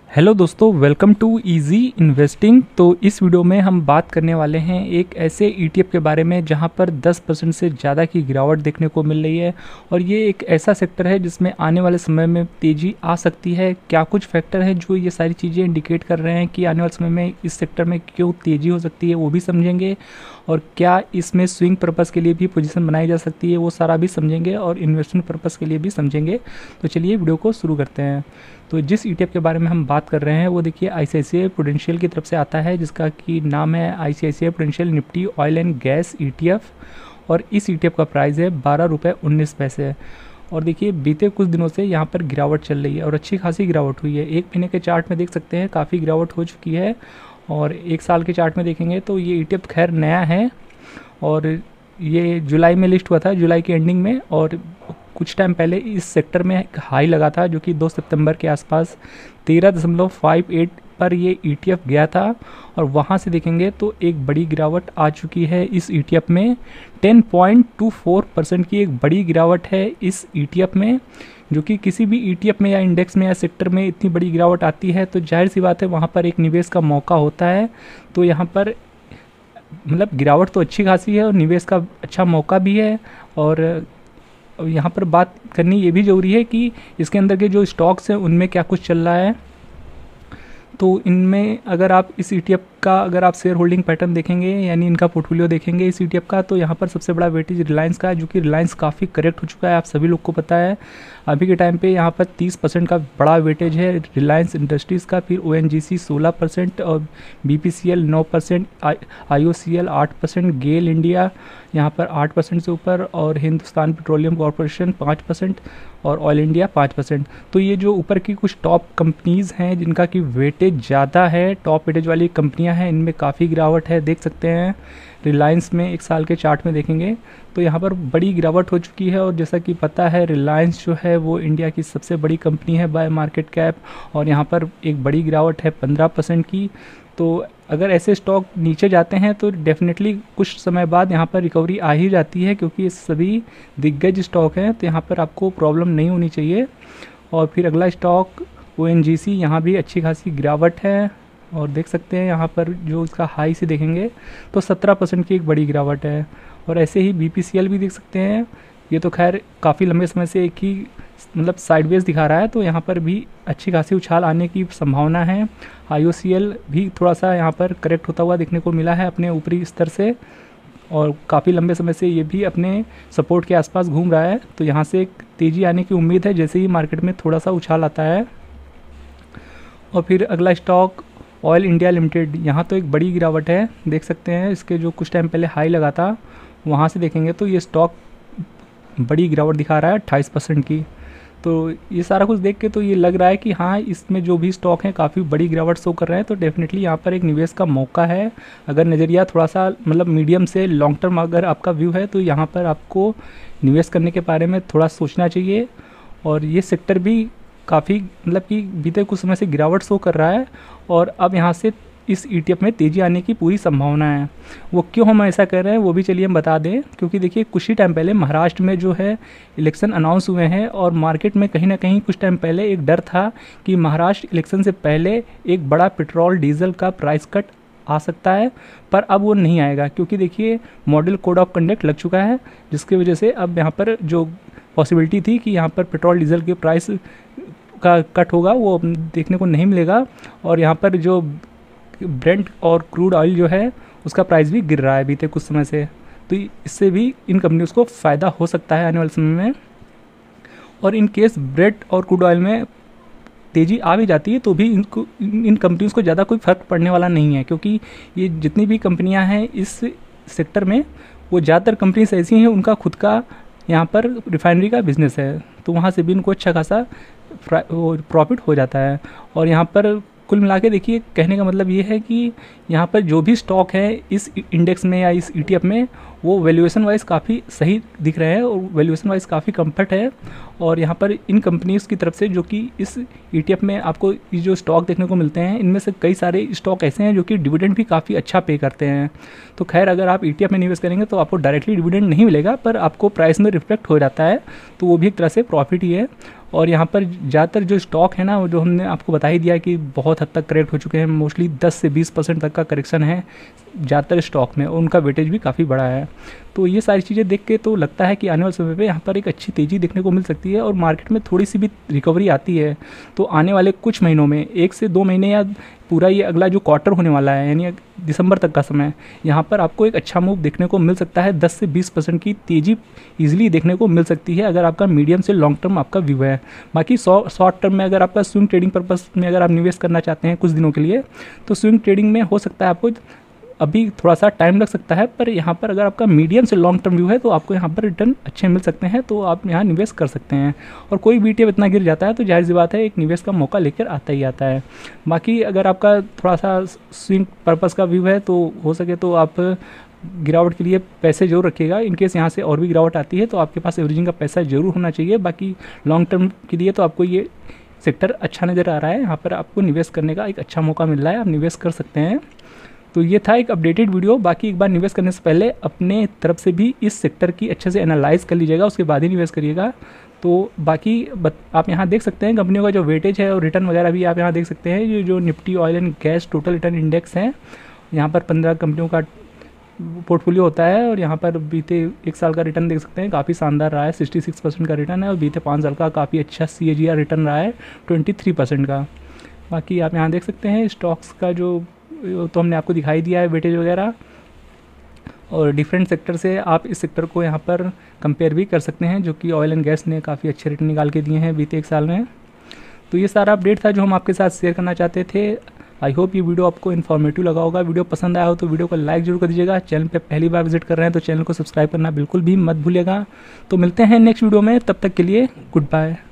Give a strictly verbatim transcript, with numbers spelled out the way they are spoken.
Hello दोस्तों, welcome to easy investing. तो इस वीडियो में हम बात करने वाले हैं एक ऐसे ईटीएफ के बारे में जहां पर दस परसेंट से ज़्यादा की गिरावट देखने को मिल रही है और ये एक ऐसा सेक्टर है जिसमें आने वाले समय में तेज़ी आ सकती है। क्या कुछ फैक्टर हैं जो ये सारी चीज़ें इंडिकेट कर रहे हैं कि आने वाले समय में इस सेक्टर में क्यों तेज़ी हो सकती है, वो भी समझेंगे। और क्या इसमें स्विंग पर्पज़ के लिए भी पोजीशन बनाई जा सकती है, वो सारा भी समझेंगे और इन्वेस्टमेंट पर्पज़ के लिए भी समझेंगे। तो चलिए वीडियो को शुरू करते हैं। तो जिस ईटीएफ के बारे में हम बात कर रहे हैं वो देखिए आईसीआईसीआई प्रूडेंशियल की तरफ से आता है, जिसका कि नाम है ICICI Prudential Nifty oil and gas ETF. और इस ईटीएफ का प्राइस है बारह रुपये उन्नीस पैसे। और देखिए बीते कुछ दिनों से यहाँ पर गिरावट चल रही है और अच्छी खासी गिरावट हुई है। एक महीने के चार्ट में देख सकते हैं काफ़ी गिरावट हो चुकी है और एक साल के चार्ट में देखेंगे तो ये ईटीएफ खैर नया है और ये जुलाई में लिस्ट हुआ था, जुलाई की एंडिंग में। और कुछ टाइम पहले इस सेक्टर में एक हाई लगा था जो कि दो सितंबर के आसपास तेरह दशमलव फाइव एट पर ये ईटीएफ गया था और वहाँ से देखेंगे तो एक बड़ी गिरावट आ चुकी है इस ईटीएफ में। Ten point two four percent की एक बड़ी गिरावट है इस ईटीएफ में, जो कि किसी भी ईटीएफ में या इंडेक्स में या सेक्टर में इतनी बड़ी गिरावट आती है तो जाहिर सी बात है वहाँ पर एक निवेश का मौका होता है। तो यहाँ पर मतलब गिरावट तो अच्छी खासी है और निवेश का अच्छा मौका भी है। और यहाँ पर बात करनी ये भी ज़रूरी है कि इसके अंदर के जो स्टॉक्स हैं उनमें क्या कुछ चल रहा है। तो इनमें अगर आप इस ईटीएफ का अगर आप शेयर होल्डिंग पैटर्न देखेंगे यानी इनका पोर्टफोलियो देखेंगे इस ईटीएफ का, तो यहाँ पर सबसे बड़ा वेटेज रिलायंस का है, जो कि रिलायंस काफ़ी करेक्ट हो चुका है, आप सभी लोग को पता है। अभी के टाइम पे यहाँ पर तीस परसेंट का बड़ा वेटेज है रिलायंस इंडस्ट्रीज़ का। फिर ओएनजीसी सोलह परसेंट और बीपीसीएल नौ परसेंट, आईओसीएल आठ परसेंट, गेल इंडिया यहाँ पर आठ परसेंट से ऊपर और हिंदुस्तान पेट्रोलियम कॉरपोरेशन पाँच परसेंट और ऑयल इंडिया पाँच परसेंट। तो ये जो ऊपर की कुछ टॉप कंपनीज़ हैं जिनका कि वेटेज ज़्यादा है, टॉप वेटेज वाली कंपनियां हैं, इनमें काफ़ी गिरावट है। देख सकते हैं रिलायंस में एक साल के चार्ट में देखेंगे तो यहाँ पर बड़ी गिरावट हो चुकी है। और जैसा कि पता है रिलायंस जो है वो इंडिया की सबसे बड़ी कंपनी है बाय मार्केट कैप और यहाँ पर एक बड़ी गिरावट है पंद्रह परसेंट की। तो अगर ऐसे स्टॉक नीचे जाते हैं तो डेफिनेटली कुछ समय बाद यहाँ पर रिकवरी आ ही जाती है, क्योंकि ये सभी दिग्गज स्टॉक हैं, तो यहाँ पर आपको प्रॉब्लम नहीं होनी चाहिए। और फिर अगला स्टॉक ओएनजीसी, यहाँ भी अच्छी खासी गिरावट है और देख सकते हैं यहाँ पर जो इसका हाई से देखेंगे तो सत्रह परसेंट की एक बड़ी गिरावट है। और ऐसे ही बीपीसीएल भी देख सकते हैं, ये तो खैर काफ़ी लंबे समय से एक ही मतलब साइडवेज दिखा रहा है, तो यहाँ पर भी अच्छी खासी उछाल आने की संभावना है। आईओसीएल भी थोड़ा सा यहाँ पर करेक्ट होता हुआ देखने को मिला है अपने ऊपरी स्तर से और काफ़ी लंबे समय से ये भी अपने सपोर्ट के आसपास घूम रहा है, तो यहाँ से एक तेज़ी आने की उम्मीद है जैसे ही मार्केट में थोड़ा सा उछाल आता है। और फिर अगला स्टॉक ऑयल इंडिया लिमिटेड, यहाँ तो एक बड़ी गिरावट है, देख सकते हैं इसके जो कुछ टाइम पहले हाई लगा था वहाँ से देखेंगे तो ये स्टॉक बड़ी गिरावट दिखा रहा है अट्ठाईस परसेंट की। तो ये सारा कुछ देख के तो ये लग रहा है कि हाँ इसमें जो भी स्टॉक हैं काफ़ी बड़ी गिरावट शो कर रहे हैं, तो डेफिनेटली यहाँ पर एक निवेश का मौका है। अगर नज़रिया थोड़ा सा मतलब मीडियम से लॉन्ग टर्म अगर आपका व्यू है तो यहाँ पर आपको निवेश करने के बारे में थोड़ा सोचना चाहिए। और ये सेक्टर भी काफ़ी मतलब कि बीते कुछ समय से गिरावट शो कर रहा है और अब यहाँ से इस ईटीएफ में तेज़ी आने की पूरी संभावना है। वो क्यों हम ऐसा कर रहे हैं वो भी चलिए हम बता दें, क्योंकि देखिए कुछ ही टाइम पहले महाराष्ट्र में जो है इलेक्शन अनाउंस हुए हैं और मार्केट में कहीं ना कहीं कुछ टाइम पहले एक डर था कि महाराष्ट्र इलेक्शन से पहले एक बड़ा पेट्रोल डीजल का प्राइस कट आ सकता है, पर अब वो नहीं आएगा क्योंकि देखिए मॉडल कोड ऑफ कंडक्ट लग चुका है, जिसकी वजह से अब यहाँ पर जो पॉसिबिलिटी थी कि यहाँ पर पेट्रोल डीजल के प्राइस का कट होगा वो देखने को नहीं मिलेगा। और यहाँ पर जो ब्रेंट और क्रूड ऑयल जो है उसका प्राइस भी गिर रहा है बीते कुछ समय से, तो इससे भी इन कंपनियों को फ़ायदा हो सकता है आने वाले समय में। और इन केस ब्रेंट और क्रूड ऑयल में तेज़ी आ भी जाती है तो भी इनको इन कंपनियों को ज़्यादा कोई फ़र्क पड़ने वाला नहीं है, क्योंकि ये जितनी भी कंपनियां हैं इस सेक्टर में वो ज़्यादातर कंपनीज ऐसी हैं उनका खुद का यहाँ पर रिफाइनरी का बिजनेस है, तो वहाँ से भी इनको अच्छा खासा प्रॉफिट हो जाता है। और यहाँ पर कुल मिला के देखिए कहने का मतलब ये है कि यहाँ पर जो भी स्टॉक है इस इंडेक्स में या इस ईटीएफ में वो वैल्यूएशन वाइज काफ़ी सही दिख रहे हैं और वैल्यूएशन वाइज काफ़ी कंफर्ट है। और यहाँ पर इन कंपनीज़ की तरफ से जो कि इस ईटीएफ में आपको ये जो स्टॉक देखने को मिलते हैं इनमें से कई सारे स्टॉक ऐसे हैं जो कि डिविडेंड भी काफ़ी अच्छा पे करते हैं। तो खैर अगर आप ईटीएफ में निवेश करेंगे तो आपको डायरेक्टली डिविडेंड नहीं मिलेगा, पर आपको प्राइस में रिफ्लेक्ट हो जाता है, तो वो भी एक तरह से प्रॉफिट ही है। और यहाँ पर ज़्यादातर जो स्टॉक है ना, वो जो हमने आपको बता ही दिया कि बहुत हद तक करेक्ट हो चुके हैं, मोस्टली दस से बीस परसेंट तक का करेक्शन है ज़्यादातर स्टॉक में, और उनका वेटेज भी काफ़ी बड़ा है। तो ये सारी चीज़ें देख के तो लगता है कि आने वाले समय पे यहाँ पर एक अच्छी तेज़ी देखने को मिल सकती है, और मार्केट में थोड़ी सी भी रिकवरी आती है तो आने वाले कुछ महीनों में, एक से दो महीने या पूरा ये अगला जो क्वार्टर होने वाला है, यानी दिसंबर तक का समय, यहाँ पर आपको एक अच्छा मूव देखने को मिल सकता है। दस से बीस परसेंट की तेज़ी ईजिली देखने को मिल सकती है अगर आपका मीडियम से लॉन्ग टर्म आपका व्यू है। बाकी शॉर्ट टर्म में अगर आपका स्विंग ट्रेडिंग पर्पस में अगर आप निवेश करना चाहते हैं कुछ दिनों के लिए, तो स्विंग ट्रेडिंग में हो सकता है आपको अभी थोड़ा सा टाइम लग सकता है, पर यहाँ पर अगर आपका मीडियम से लॉन्ग टर्म व्यू है तो आपको यहाँ पर रिटर्न अच्छे मिल सकते हैं, तो आप यहाँ निवेश कर सकते हैं। और कोई भी ईटीएफ इतना गिर जाता है तो जाहिर सी बात है एक निवेश का मौका लेकर आता ही आता है। बाकी अगर आपका थोड़ा सा स्विंग पर्पस का व्यू है तो हो सके तो आप गिरावट के लिए पैसे जरूर रखिएगा। इनकेस यहाँ से और भी गिरावट आती है तो आपके पास एवरेजिंग का पैसा जरूर होना चाहिए। बाकी लॉन्ग टर्म के लिए तो आपको ये सेक्टर अच्छा नज़र आ रहा है, यहाँ पर आपको निवेश करने का एक अच्छा मौका मिल रहा है, आप निवेश कर सकते हैं। तो ये था एक अपडेटेड वीडियो। बाकी एक बार निवेश करने से पहले अपने तरफ से भी इस सेक्टर की अच्छे से एनालाइज कर लीजिएगा, उसके बाद ही निवेश करिएगा। तो बाकी आप यहाँ देख सकते हैं कंपनियों का जो वेटेज है और रिटर्न वगैरह भी आप यहाँ देख सकते हैं। ये जो Nifty oil and gas total return index है, यहाँ पर पंद्रह कंपनियों का पोर्टफोलियो होता है, और यहाँ पर बीते एक साल का रिटर्न देख सकते हैं, काफ़ी शानदार रहा है, सिक्सटी सिक्स परसेंट का रिटर्न है, और बीते पाँच साल का काफ़ी अच्छा सी ए जी आर रिटर्न रहा है ट्वेंटी थ्री परसेंट का। बाकी आप यहाँ देख सकते हैं स्टॉक्स का जो तो हमने आपको दिखाई दिया है वेटेज वगैरह, और डिफरेंट सेक्टर से आप इस सेक्टर को यहाँ पर कंपेयर भी कर सकते हैं, जो कि ऑयल एंड गैस ने काफ़ी अच्छे रिटर्न निकाल के दिए हैं बीते एक साल में। तो ये सारा अपडेट था जो हम आपके साथ शेयर करना चाहते थे। आई होप ये वीडियो आपको इन्फॉर्मेटिव लगा होगा। वीडियो पसंद आया हो तो वीडियो को लाइक जरूर कर दीजिएगा। चैनल पे पहली बार विजिट कर रहे हैं तो चैनल को सब्सक्राइब करना बिल्कुल भी मत भूलिएगा। तो मिलते हैं नेक्स्ट वीडियो में, तब तक के लिए गुड बाय।